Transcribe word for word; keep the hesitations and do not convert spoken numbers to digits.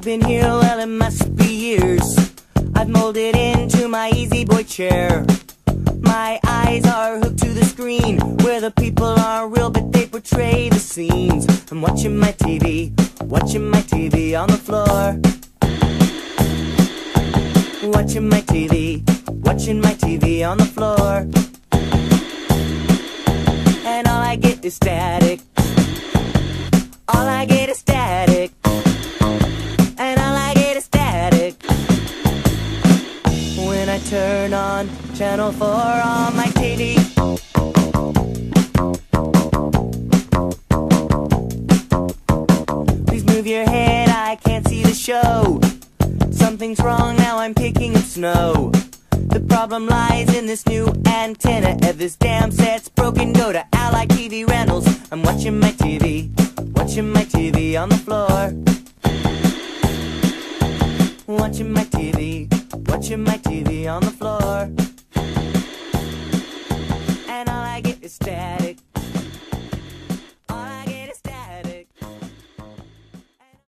been here, well it must be years. I've molded into my easy boy chair. My eyes are hooked to the screen, where the people aren't real but they portray the scenes. I'm watching my T V, watching my T V on the floor. Watching my T V, watching my T V on the floor. And all I get is static. All I get is static. And all I get is static. When I turn on channel four on my T V. Please move your head, I can't see the show. Something's wrong, now I'm picking up snow. The problem lies in this new antenna. If this damn set's broken, go to Ally T V Rentals. I'm watching my T V, watching my T V on the floor. Watching my T V, watching my T V on the floor. And all I get is static.